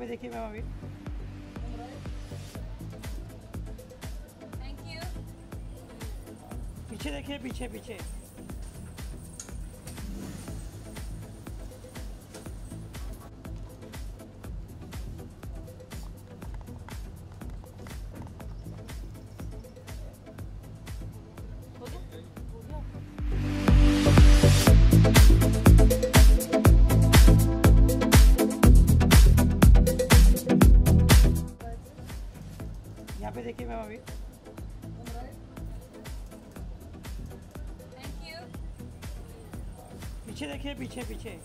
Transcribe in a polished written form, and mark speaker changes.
Speaker 1: पे देखिए मैम अभी।
Speaker 2: Thank you.
Speaker 1: पीछे देखिए, पीछे पीछे। यहाँ पे देखिए मैम अभी।
Speaker 2: Thank you.
Speaker 1: पीछे देखिए, पीछे पीछे।